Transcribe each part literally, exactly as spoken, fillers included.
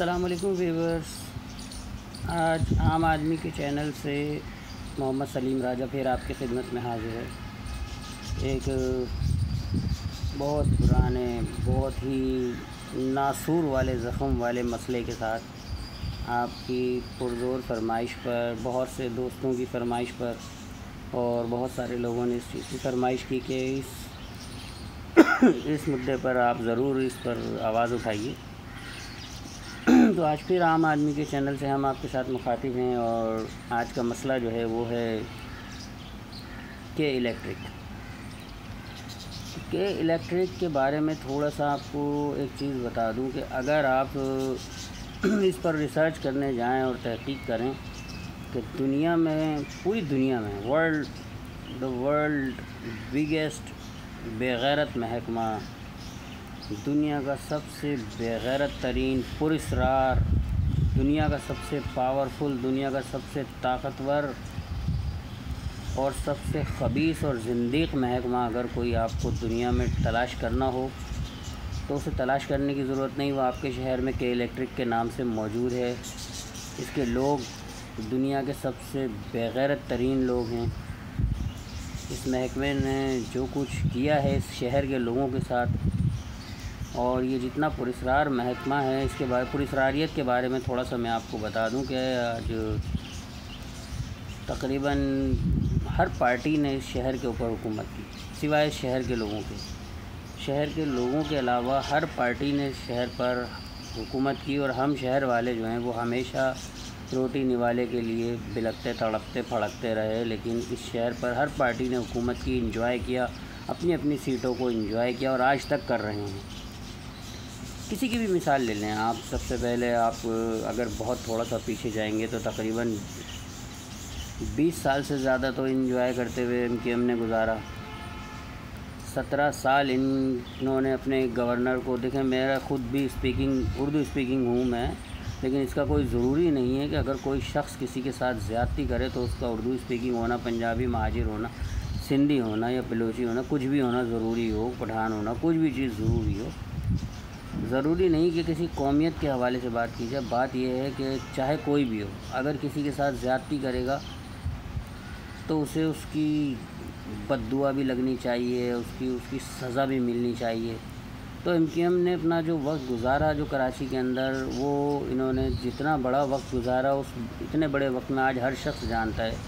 السلام علیکم ویورز، آج عام آدمی کے چینل سے محمد سلیم راجہ پھر آپ کی خدمت میں حاضر ہے۔ ایک بہت پرانے، بہت ہی ناسور والے زخم والے مسئلے کے ساتھ آپ کی پرزور فرمائش پر، بہت سے دوستوں کی فرمائش پر اور بہت سارے لوگوں نے اس چیز کی فرمائش کی کہ اس اس مدعے پر آپ ضرور اس پر آواز اٹھائیے۔ تو آج پھر عام آدمی کے چینل سے ہم آپ کے ساتھ مخاطب ہیں، اور آج کا مسئلہ جو ہے وہ ہے کہ الیکٹرک کہ الیکٹرک کے بارے میں تھوڑا سا آپ کو ایک چیز بتا دوں کہ اگر آپ اس پر ریسرچ کرنے جائیں اور تحقیق کریں کہ دنیا میں، پوری دنیا میں ورلڈ دا ورلڈ بگیسٹ بے غیرت محکمہ، دنیا کا سب سے بے غیرت ترین پراسرار، دنیا کا سب سے پاورفل، دنیا کا سب سے طاقتور اور سب سے خبیث اور زندیق محکمہ اگر کوئی آپ کو دنیا میں تلاش کرنا ہو تو اسے تلاش کرنے کی ضرورت نہیں، وہ آپ کے شہر میں کے الیکٹرک کے نام سے موجود ہے۔ اس کے لوگ دنیا کے سب سے بے غیرت ترین لوگ ہیں۔ اس محکمے نے جو کچھ کیا ہے اس شہر کے لوگوں کے ساتھ، اور یہ جتنا پراسرار محکمہ ہے، اس کے بارے پراسراریت کے بارے میں تھوڑا سا میں آپ کو بتا دوں کہ آج تقریباً ہر پارٹی نے اس شہر کے اوپر حکومت کی، سوائے شہر کے لوگوں کے شہر کے لوگوں کے علاوہ ہر پارٹی نے اس شہر پر حکومت کی، اور ہم شہر والے جو ہیں وہ ہمیشہ روٹی نوالے کے لیے بلکتے تڑپتے پھڑکتے رہے، لیکن اس شہر پر ہر پارٹی نے حکومت کی، انجوائے کیا، اپنی اپنی سیٹوں کو انجوائے کیا اور آج تک کر رہے ہیں۔ کسی کی بھی مثال لے لیں آپ، سب سے پہلے آپ اگر بہت تھوڑا سا پیچھے جائیں گے تو تقریباً بیس سال سے زیادہ تو انجوائے کرتے ہوئے ایم کیو ایم نے گزارا۔ سترہ سال انہوں نے اپنے گورنر کو، دیکھیں میرا خود بھی اسپیکنگ اردو اسپیکنگ ہوں میں، لیکن اس کا کوئی ضروری نہیں ہے کہ اگر کوئی شخص کسی کے ساتھ زیادتی کرے تو اس کا اردو اسپیکنگ ہونا، پنجابی مہاجر ہونا، سندھی ہونا یا بلوچی ہونا، کچھ بھی ہونا ضروری ہو، پٹھان ہونا، کچھ بھی چیز ضروری ہو۔ ضروری نہیں کہ کسی قومیت کے حوالے سے بات کی جائے، بات یہ ہے کہ چاہے کوئی بھی ہو، اگر کسی کے ساتھ زیادتی کرے گا تو اسے اس کی بد دعا بھی لگنی چاہیے، اس کی اس کی سزا بھی ملنی چاہیے۔ تو ایم کیو ایم نے اپنا جو وقت گزارا جو کراچی کے اندر، وہ انہوں نے جتنا بڑا وقت گزارا، اس اتنے بڑے وقت میں آج ہر شخص جانتا ہے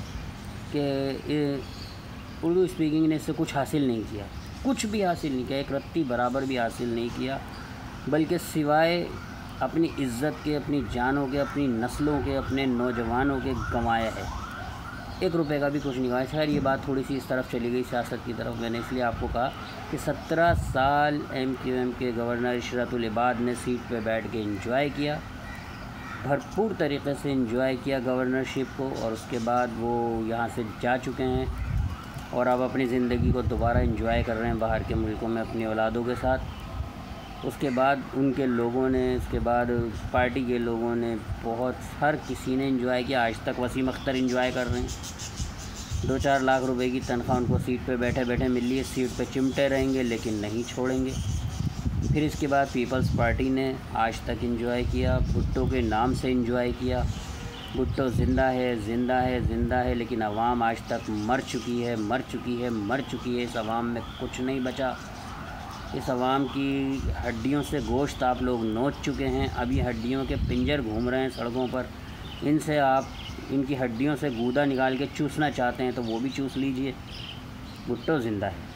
کہ اردو اسپیکنگ نے اس سے کچھ حاصل نہیں کیا، کچھ بھی حاصل نہیں کیا، ایک رتی برابر بھی حاصل نہیں کیا، بلکہ سوائے اپنی عزت کے، اپنی جانوں کے، اپنی نسلوں کے، اپنے نوجوانوں کے گنوایا ہے، ایک روپے کا بھی کچھ نہیں گنوایا۔ خیر یہ بات تھوڑی سی اس طرف چلی گئی، سیاست کی طرف، میں نے اس لیے آپ کو کہا کہ سترہ سال ایم کیو ایم کے گورنر عشرت العباد نے سیٹ پہ بیٹھ کے انجوائے کیا، بھرپور طریقے سے انجوائے کیا گورنرشپ کو، اور اس کے بعد وہ یہاں سے جا چکے ہیں اور اب اپنی زندگی کو دوبارہ انجوائے کر رہے ہیں باہر کے ملکوں میں اپنی اولادوں کے ساتھ۔ اس کے بعد ان کے لوگوں نے، اس کے بعد پارٹی کے لوگوں نے، بہت ہر کسی نے انجوائے کیا، آج تک وسیم اختر انجوائے کر رہے ہیں۔ دو چار لاکھ روپے کی تنخواہ ان کو سیٹ پہ بیٹھے بیٹھے مل رہی ہے، سیٹ پہ چمٹے رہیں گے لیکن نہیں چھوڑیں گے۔ پھر اس کے بعد پیپلز پارٹی نے آج تک انجوائے کیا، بھٹو کے نام سے انجوائے کیا، بھٹو زندہ ہے زندہ ہے زندہ ہے، لیکن عوام آج تک مر چکی ہے مر چکی ہے مر چکی ہے، اس عوام میں کچھ نہیں بچا، اس عوام کی ہڈیوں سے گوشت آپ لوگ نوچ چکے ہیں، اب یہ ہڈیوں کے پنجر گھوم رہے ہیں سڑکوں پر، ان سے آپ ان کی ہڈیوں سے گودا نکال کے چوسنا چاہتے ہیں تو وہ بھی چوس لیجئے۔ بھٹو زندہ ہے،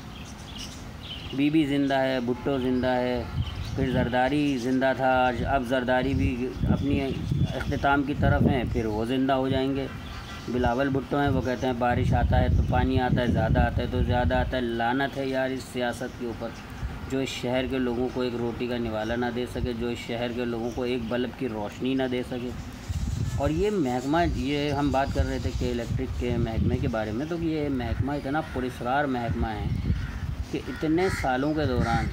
بی بی زندہ ہے، بھٹو زندہ ہے، پھر زرداری زندہ تھا، اب زرداری بھی اپنی اختتام کی طرف ہیں، پھر وہ زندہ ہو جائیں گے۔ بلاول بھٹو ہیں، وہ کہتے ہیں بارش آتا ہے تو پانی آتا ہے، زیادہ آتا ہے تو زیادہ آتا ہے۔ لعنت ہے یار اس سیاست کے اوپر، جو اس شہر کے لوگوں کو ایک روٹی کا نوالا نہ دے سکے، جو اس شہر کے لوگوں کو ایک بلب کی روشنی نہ دے سکے۔ اور یہ محکمہ، یہ ہم بات کر رہے تھے کہ الیکٹرک کے محکمے کے بارے میں، تو یہ محکمہ اتنا پراسرار محکمہ ہے کہ اتنے سالوں کے دوران،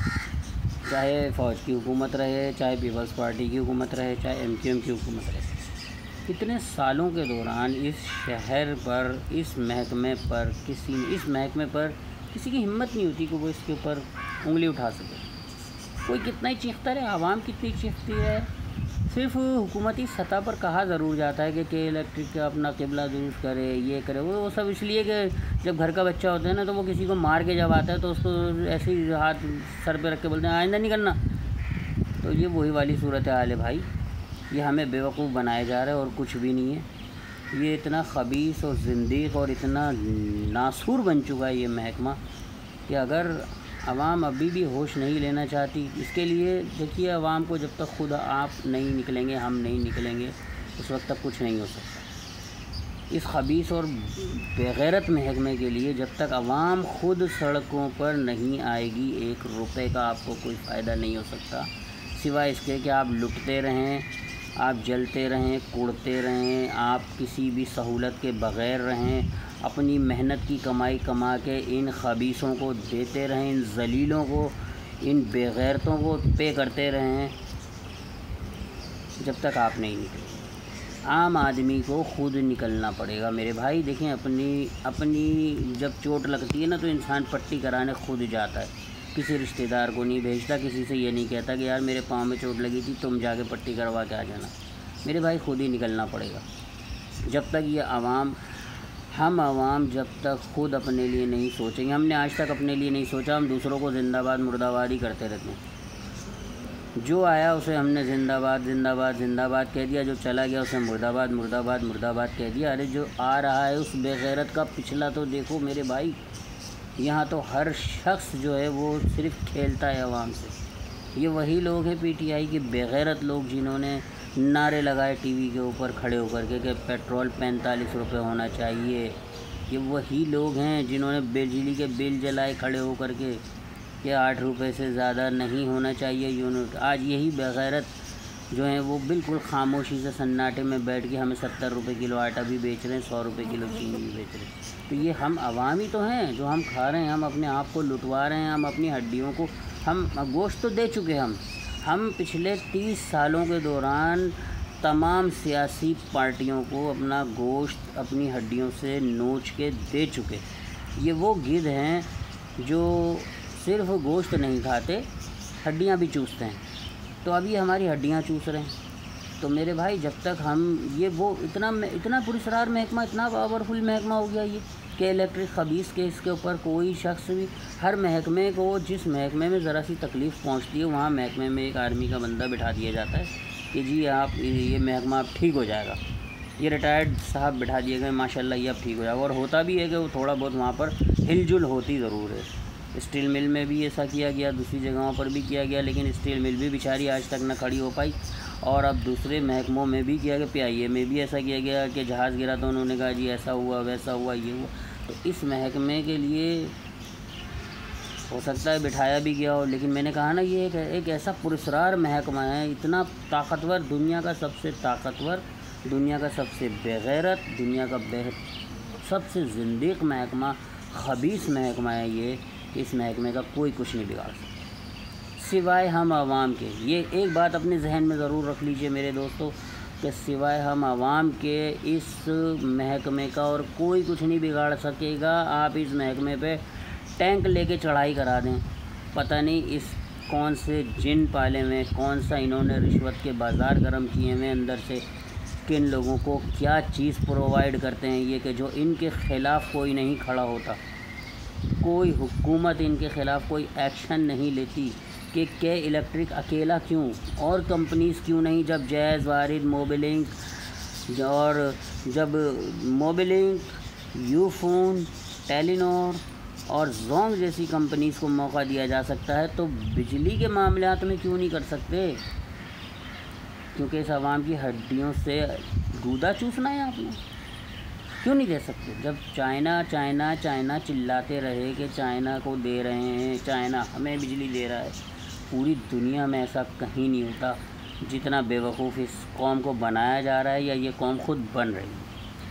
چاہے فوج کی حکومت رہے، چاہے پیپلز پارٹی کی حکومت رہے، چاہے ایم کیو ایم کی حکومت رہے، اتنے سالوں کے دوران اس شہر پر، اس محکمے پر کسی اس محکمے پر کسی کی ہمت نہیں ہوتی کہ وہ اس کے اوپر انگلی اٹھا سکے۔ کوئی کتنا ہی چیختا رہے، عوام کتنی چیختی ہے، صرف حکومتی سطح پر کہا ضرور جاتا ہے کہ کہ الیکٹرک کا اپنا قبلہ درست کرے، یہ کرے، وہ سب اس لیے کہ جب گھر کا بچہ ہوتا ہے نا تو وہ کسی کو مار کے جب آتا ہے تو اس کو ایسے ہی ہاتھ سر پہ رکھ کے بولتے ہیں آئندہ نہیں کرنا. تو یہ وہی والی صورت حال ہے بھائی. یہ ہمیں بیوقوف بنایا جا رہا ہے اور کچھ بھی نہیں ہے. یہ اتنا خبیث اور زندیق اور اتنا ناسور بن چکا ہے یہ محکمہ کہ اگر عوام ابھی بھی ہوش نہیں لینا چاہتی، اس کے لیے دیکھیے عوام کو جب تک خود آپ نہیں نکلیں گے، ہم نہیں نکلیں گے، اس وقت تک کچھ نہیں ہو سکتا. اس خبیث اور بےغیرت محکمے کے لیے جب تک عوام خود سڑکوں پر نہیں آئے گی، ایک روپے کا آپ کو کوئی فائدہ نہیں ہو سکتا، سوائے اس کے کہ آپ لٹتے رہیں، آپ جلتے رہیں، کوڑتے رہیں، آپ کسی بھی سہولت کے بغیر رہیں، اپنی محنت کی کمائی کما کے ان خبیثوں کو دیتے رہیں، ان ذلیلوں کو، ان بے غیرتوں کو پے کرتے رہیں جب تک آپ نہیں نکلیں. عام آدمی کو خود نکلنا پڑے گا میرے بھائی. دیکھیں اپنی اپنی جب چوٹ لگتی ہے نا تو انسان پٹی کرانے خود جاتا ہے، کسی رشتہ دار کو نہیں بھیجتا، کسی سے یہ نہیں کہتا کہ یار میرے پاؤں میں چوٹ لگی تھی تم جا کے پٹی کروا کے آ جانا. میرے بھائی خود ہی نکلنا پڑے گا. جب تک یہ عوام ہم عوام جب تک خود اپنے لیے نہیں سوچیں گے، ہم نے آج تک اپنے لیے نہیں سوچا، ہم دوسروں کو زندہ باد مردہ آباد ہی کرتے رہتے ہیں. جو آیا اسے ہم نے زندہ باد زندہ باد زندہ باد کہہ دیا، جو چلا گیا اسے مردہ آباد مردہ آباد مردہ آباد کہہ دیا. ارے جو آ رہا ہے اس بے غیرت کا پچھلا تو دیکھو میرے بھائی. یہاں تو ہر شخص جو ہے وہ صرف کھیلتا ہے عوام سے. یہ وہی لوگ ہیں پی ٹی آئی کے بے غیرت لوگ جنہوں نے نعرے لگائے ٹی وی کے اوپر کھڑے ہو کر کے کہ پیٹرول پینتالیس روپے ہونا چاہیے. یہ وہی لوگ ہیں جنہوں نے بجلی کے بل جلائے کھڑے ہو کر کے کہ آٹھ روپے سے زیادہ نہیں ہونا چاہیے یونٹ. آج یہی بے غیرت جو ہیں وہ بالکل خاموشی سے سناٹے میں بیٹھ کے ہمیں ستر روپے کلو آٹا بھی بیچ رہے ہیں، سو روپے کلو چینی بھی بیچ رہے ہیں. تو یہ ہم عوام ہی تو ہیں جو ہم کھا رہے ہیں، ہم اپنے آپ کو لٹوا رہے ہیں، ہم اپنی ہڈیوں کو، ہم گوشت تو دے چکے. ہم ہم پچھلے تیس سالوں کے دوران تمام سیاسی پارٹیوں کو اپنا گوشت اپنی ہڈیوں سے نوچ کے دے چکے. یہ وہ گدھ ہیں جو صرف گوشت نہیں کھاتے، ہڈیاں بھی چوستے ہیں. تو اب یہ ہماری ہڈیاں چوس رہے ہیں. تو میرے بھائی جب تک ہم یہ وہ اتنا اتنا پراسرار محکمہ، اتنا پاورفل محکمہ ہو گیا یہ کہ الیکٹرک خبیث کے اس کے اوپر کوئی شخص بھی، ہر محکمے کو جس محکمے میں ذرا سی تکلیف پہنچتی ہے وہاں محکمے میں ایک آرمی کا بندہ بٹھا دیا جاتا ہے کہ جی آپ یہ محکمہ اب ٹھیک ہو جائے گا. یہ ریٹائرڈ صاحب بٹھا دیے گئے، ماشاء اللہ یہ اب ٹھیک ہو جائے گا. اور ہوتا بھی ہے کہ وہ تھوڑا بہت وہاں پر ہل جل ہوتی ضرور ہے. اسٹیل مل میں بھی ایسا کیا گیا، دوسری جگہوں پر بھی کیا گیا، لیکن اسٹیل مل بھی بیچاری آج تک نہ کھڑی ہو پائی. اور اب دوسرے محکموں میں بھی کیا گیا، پی آئی اے میں بھی ایسا کیا گیا کہ جہاز گرا تو انہوں نے کہا جی ایسا ہوا ویسا ہوا یہ ہوا. تو اس محکمے کے لیے ہو سکتا ہے بٹھایا بھی گیا ہو، لیکن میں نے کہا نا یہ ایک ایک ایسا پراسرار محکمہ ہے، اتنا طاقتور، دنیا کا سب سے طاقتور، دنیا کا سب سے بے غیرت، دنیا کا بے سب سے زندیق محکمہ، خبیث محکمہ ہے یہ، کہ اس محکمے کا کوئی کچھ نہیں بگاڑ سکتا سوائے ہم عوام کے. یہ ایک بات اپنے ذہن میں ضرور رکھ لیجئے میرے دوستو کہ سوائے ہم عوام کے اس محکمے کا اور کوئی کچھ نہیں بگاڑ سکے گا. آپ اس محکمے پہ ٹینک لے کے چڑھائی کرا دیں، پتہ نہیں اس کون سے جن پالے میں، کون سا انہوں نے رشوت کے بازار گرم کیے ہوئے اندر سے، کن لوگوں کو کیا چیز پرووائڈ کرتے ہیں یہ کہ جو ان کے خلاف کوئی نہیں کھڑا ہوتا، کوئی حکومت ان کے خلاف کوئی ایکشن نہیں لیتی. کہ کہ الیکٹرک اکیلا کیوں اور کمپنیز کیوں نہیں، جب جیز، وارد، موبلنک اور جب موبلنک، یو فون، ٹیلی نور اور زونگ جیسی کمپنیز کو موقع دیا جا سکتا ہے تو بجلی کے معاملات میں کیوں نہیں کر سکتے؟ کیونکہ اس عوام کی ہڈیوں سے گودا چوسنا ہے آپ نے. کیوں نہیں دے سکتے؟ جب چائنا چائنا چائنا چلاتے رہے کہ چائنا کو دے رہے ہیں، چائنا ہمیں بجلی دے رہا ہے. پوری دنیا میں ایسا کہیں نہیں ہوتا جتنا بیوقوف اس قوم کو بنایا جا رہا ہے یا یہ قوم خود بن رہی ہے.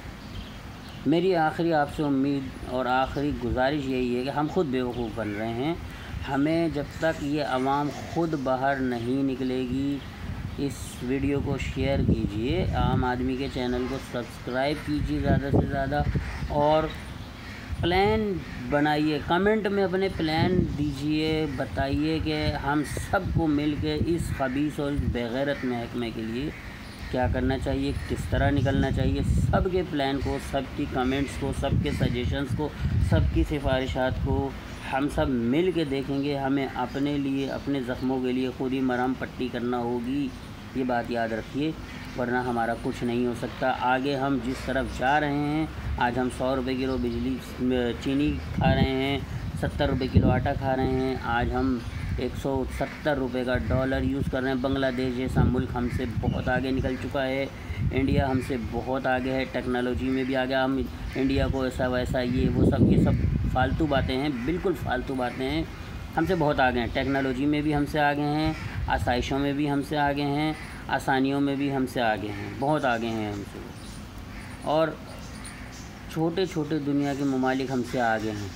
میری آخری آپ سے امید اور آخری گزارش یہی ہے کہ ہم خود بیوقوف بن رہے ہیں. ہمیں جب تک یہ عوام خود باہر نہیں نکلے گی، اس ویڈیو کو شیئر کیجئے، عام آدمی کے چینل کو سبسکرائب کیجئے زیادہ سے زیادہ، اور پلان بنائیے، کمنٹ میں اپنے پلان دیجئے، بتائیے کہ ہم سب کو مل کے اس خبیث اور اس بےغیرت محکمے کے لیے کیا کرنا چاہیے، کس طرح نکلنا چاہیے۔ سب کے پلان کو، سب کی کمنٹس کو، سب کے سجیشنز کو، سب کی سفارشات کو ہم سب مل کے دیکھیں گے۔ ہمیں اپنے لیے، اپنے زخموں کے لیے خود ہی مرہم پٹی کرنا ہوگی، یہ بات یاد رکھیے، ورنہ ہمارا کچھ نہیں ہو سکتا۔ آگے ہم جس طرف جا رہے ہیں، آج ہم سو روپے کلو بجلی چینی کھا رہے ہیں، ستر روپے کلو آٹا کھا رہے ہیں، آج ہم ایک سو ستر روپے کا ڈالر یوز کر رہے ہیں۔ بنگلہ دیش جیسا ملک ہم سے بہت آگے نکل چکا ہے، انڈیا ہم سے بہت آگے ہے، ٹیکنالوجی میں بھی آگے۔ ہم انڈیا کو ایسا ویسا یہ وہ سب یہ سب فالتو باتیں ہیں، بالکل فالتو باتیں ہیں۔ ہم سے بہت آگے ہیں، ٹیکنالوجی میں بھی ہم سے آگے ہیں، آسائشوں میں بھی ہم سے آگے ہیں، آسانیوں میں بھی ہم سے آگے ہیں، بہت آگے ہیں ہم سے۔ اور چھوٹے چھوٹے دنیا کے ممالک ہم سے آگے ہیں،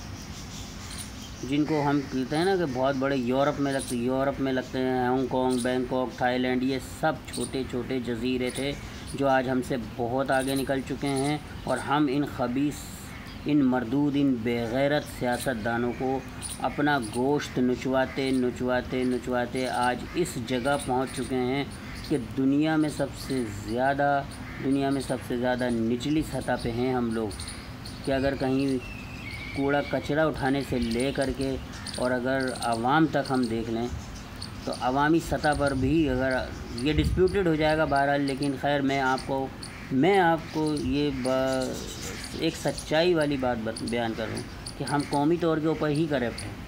جن کو ہم کہتے ہیں نا کہ بہت بڑے یورپ میں لگتے یورپ میں لگتے ہیں، Hong Kong, Bangkok, Thailand, یہ سب چھوٹے چھوٹے جزیرے تھے جو آج ہم سے بہت آگے نکل چکے ہیں۔ اور ہم ان خبیث، ان مردود، ان بے غیرت سیاست دانوں کو اپنا گوشت نچواتے نچواتے نچواتے آج اس جگہ پہنچ چکے ہیں کہ دنیا میں سب سے زیادہ دنیا میں سب سے زیادہ نچلی سطح پہ ہیں ہم لوگ، کہ اگر کہیں کوڑا کچرا اٹھانے سے لے کر کے اور اگر عوام تک ہم دیکھ لیں تو عوامی سطح پر بھی اگر یہ ڈسپیوٹیڈ ہو جائے گا بہرحال، لیکن خیر میں آپ کو میں آپ کو یہ ایک سچائی والی بات بیان کر رہا ہوں کہ ہم قومی طور کے اوپر ہی کرپٹ ہیں۔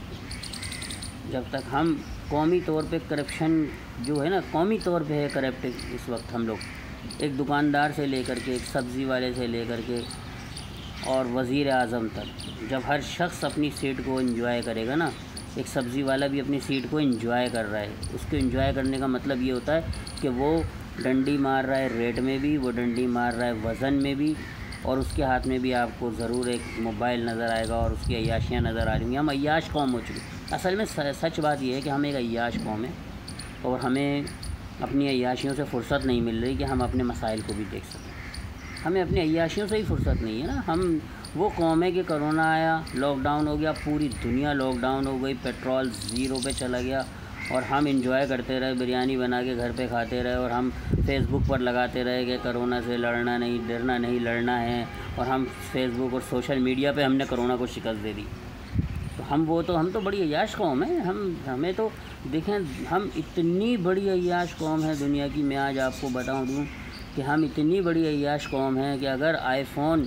جب تک ہم قومی طور پہ کرپشن جو ہے نا، قومی طور پہ ہے کرپٹ اس وقت ہم لوگ، ایک دکاندار سے لے کر کے، ایک سبزی والے سے لے کر کے اور وزیر اعظم تک، جب ہر شخص اپنی سیٹ کو انجوائے کرے گا نا، ایک سبزی والا بھی اپنی سیٹ کو انجوائے کر رہا ہے، اس کو انجوائے کرنے کا مطلب یہ ہوتا ہے کہ وہ ڈنڈی مار رہا ہے ریٹ میں بھی، وہ ڈنڈی مار رہا ہے وزن میں بھی، اور اس کے ہاتھ میں بھی آپ کو ضرور ایک موبائل نظر آئے گا اور اس کی عیاشیاں نظر آ رہی ہیں۔ ہم عیاش قوم ہو چکے۔ اصل میں سچ بات یہ ہے کہ ہم ایک عیاش قوم ہیں اور ہمیں اپنی عیاشیوں سے فرصت نہیں مل رہی کہ ہم اپنے مسائل کو بھی دیکھ سکیں۔ ہمیں اپنی عیاشیوں سے ہی فرصت نہیں ہے نا۔ ہم وہ قوم ہے کہ کرونا آیا، لاک ڈاؤن ہو گیا، پوری دنیا لاک ڈاؤن ہو گئی، پیٹرول زیرو پہ چلا گیا، اور ہم انجوائے کرتے رہے، بریانی بنا کے گھر پہ کھاتے رہے، اور ہم فیس بک پر لگاتے رہے کہ کرونا سے لڑنا نہیں، ڈرنا نہیں، لڑنا ہے، اور ہم فیس بک اور سوشل میڈیا پہ ہم نے کرونا کو شکست دے دی۔ تو ہم وہ تو ہم تو بڑی عیاش قوم ہیں۔ ہم ہمیں تو دیکھیں، ہم اتنی بڑی عیاش قوم ہے دنیا کی، میں آج آپ کو بتاؤں دوں کہ ہم اتنی بڑی عیاش قوم ہیں کہ اگر آئی فون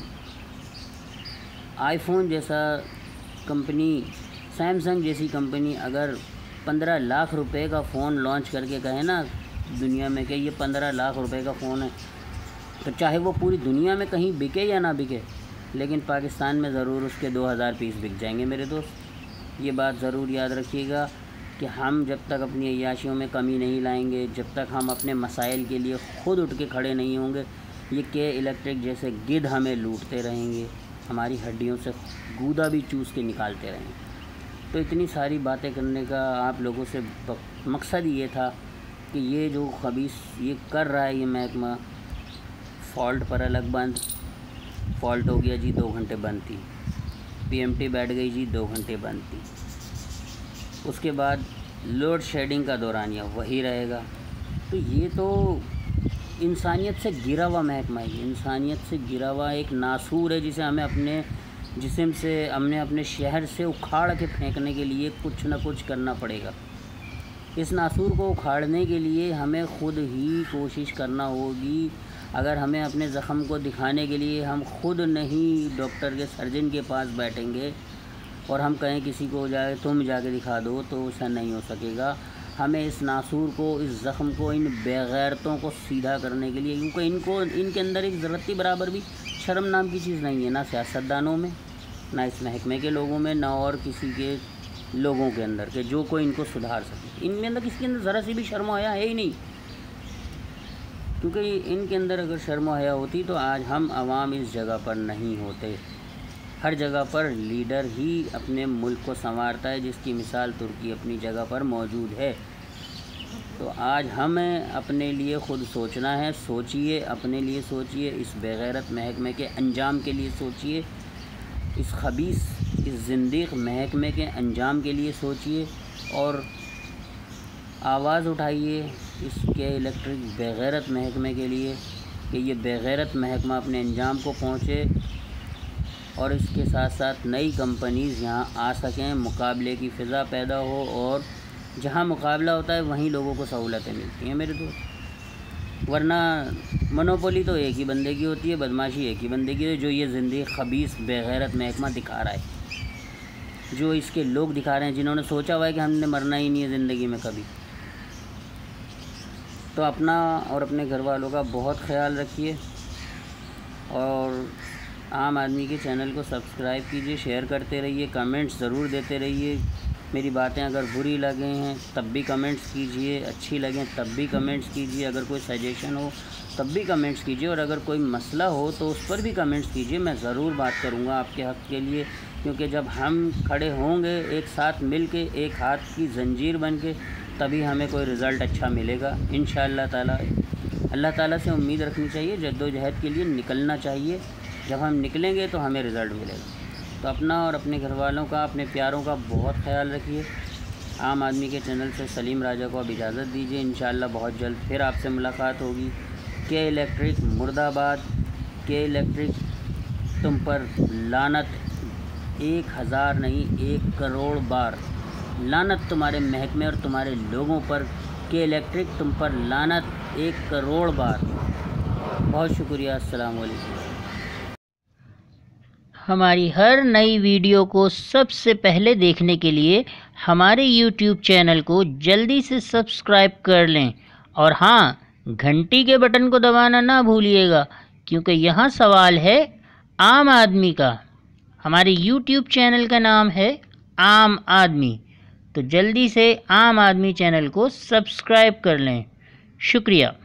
آئی فون جیسا کمپنی، سیمسنگ جیسی کمپنی اگر پندرہ لاکھ روپے کا فون لانچ کر کے کہے نا دنیا میں کہ یہ پندرہ لاکھ روپے کا فون ہے، تو چاہے وہ پوری دنیا میں کہیں بکے یا نہ بکے، لیکن پاکستان میں ضرور اس کے دو ہزار پیس بک جائیں گے میرے دوست۔ یہ بات ضرور یاد رکھیے گا کہ ہم جب تک اپنی عیاشیوں میں کمی نہیں لائیں گے، جب تک ہم اپنے مسائل کے لیے خود اٹھ کے کھڑے نہیں ہوں گے، یہ کہ الیکٹرک جیسے گدھ ہمیں لوٹتے رہیں گے، ہماری ہڈیوں سے گودا بھی چوس کے نکالتے رہیں گے۔ تو اتنی ساری باتیں کرنے کا آپ لوگوں سے مقصد یہ تھا کہ یہ جو خبیث یہ کر رہا ہے یہ محکمہ، فالٹ پر الگ بند، فالٹ ہو گیا جی دو گھنٹے بند تھی، پی ایم ٹی بیٹھ گئی جی دو گھنٹے بند تھی، اس کے بعد لوڈ شیڈنگ کا دورانیہ وہی رہے گا۔ تو یہ تو انسانیت سے گرا ہوا محکمہ ہے، انسانیت سے گرا ہوا ایک ناسور ہے، جسے ہمیں اپنے جسم سے ہم نے اپنے شہر سے اکھاڑ کے پھینکنے کے لیے کچھ نہ کچھ کرنا پڑے گا۔ اس ناسور کو اکھاڑنے کے لیے ہمیں خود ہی کوشش کرنا ہوگی۔ اگر ہمیں اپنے زخم کو دکھانے کے لیے ہم خود نہیں ڈاکٹر کے، سرجن کے پاس بیٹھیں گے اور ہم کہیں کسی کو جائے تم جا کے دکھا دو، تو ایسا نہیں ہو سکے گا۔ ہمیں اس ناسور کو، اس زخم کو، ان بے غیرتوں کو سیدھا کرنے کے لیے، کیونکہ ان کو ان کے اندر ایک ذرتی برابر بھی شرم نام کی چیز نہیں ہے، نہ سیاستدانوں میں، نہ اس محکمے کے لوگوں میں، نہ اور کسی کے لوگوں کے اندر کہ جو کوئی ان کو سدھار سکے۔ ان میں اندر کسی کے اندر ذرا سی بھی شرم و حیا ہے ہی نہیں، کیونکہ ان کے اندر اگر شرم و حیا ہوتی تو آج ہم عوام اس جگہ پر نہیں ہوتے۔ ہر جگہ پر لیڈر ہی اپنے ملک کو سنوارتا ہے، جس کی مثال ترکی اپنی جگہ پر موجود ہے۔ تو آج ہمیں اپنے لیے خود سوچنا ہے، سوچئے، اپنے لیے سوچئے، اس بے غیرت محکمے کے انجام کے لیے سوچئے، اس خبیث اس زندیق محکمے کے انجام کے لیے سوچیے اور آواز اٹھائیے اس کے الیکٹرک بغیرت محکمے کے لیے کہ یہ بغیرت محکمہ اپنے انجام کو پہنچے اور اس کے ساتھ ساتھ نئی کمپنیز یہاں آ سکیں، مقابلے کی فضا پیدا ہو، اور جہاں مقابلہ ہوتا ہے وہیں لوگوں کو سہولتیں ملتی ہیں میرے دوست، ورنہ منوپولی تو ایک ہی بندے کی ہوتی ہے، بدماشی ایک ہی بندے کی ہے، جو یہ زندگی خبیث بغیرت محکمہ دکھا رہا ہے، جو اس کے لوگ دکھا رہے ہیں، جنہوں نے سوچا ہوا ہے کہ ہم نے مرنا ہی نہیں ہے زندگی میں کبھی۔ تو اپنا اور اپنے گھر والوں کا بہت خیال رکھیے، اور عام آدمی کے چینل کو سبسکرائب کیجیے، شیئر کرتے رہیے، کمنٹس ضرور دیتے رہیے۔ میری باتیں اگر بری لگے ہیں تب بھی کمنٹس کیجیے، اچھی لگیں تب بھی کمنٹس کیجیے، اگر کوئی سجیشن ہو تب بھی کمنٹس کیجیے، اور اگر کوئی مسئلہ ہو تو اس پر بھی کمنٹس کیجیے، میں ضرور بات کروں گا آپ کے حق کے لیے، کیونکہ جب ہم کھڑے ہوں گے ایک ساتھ مل کے، ایک ہاتھ کی زنجیر بن کے، تبھی ہمیں کوئی رزلٹ اچھا ملے گا انشاءاللہ تعالیٰ۔ اللہ تعالیٰ سے امید رکھنی چاہیے، جد و جہد کے لیے نکلنا چاہیے، جب ہم نکلیں گے تو ہمیں رزلٹ ملے گا۔ تو اپنا اور اپنے گھر والوں کا، اپنے پیاروں کا بہت خیال رکھیے۔ عام آدمی کے چینل سے سلیم راجہ کو اب اجازت دیجیے، انشاءاللہ بہت جلد پھر آپ سے ملاقات ہوگی۔ کے الیکٹرک مرد آباد، کے الیکٹرک تم پر لعنت، ایک ہزار نہیں ایک کروڑ بار لعنت تمہارے محکمے اور تمہارے لوگوں پر، کے الیکٹرک تم پر لعنت ایک کروڑ بار۔ بہت شکریہ، السلام علیکم۔ ہماری ہر نئی ویڈیو کو سب سے پہلے دیکھنے کے لیے ہمارے یوٹیوب چینل کو جلدی سے سبسکرائب کر لیں، اور ہاں، گھنٹی کے بٹن کو دبانا نہ بھولیے گا، کیونکہ یہاں سوال ہے عام آدمی کا۔ ہمارے یوٹیوب چینل کا نام ہے عام آدمی، تو جلدی سے عام آدمی چینل کو سبسکرائب کر لیں۔ شکریہ۔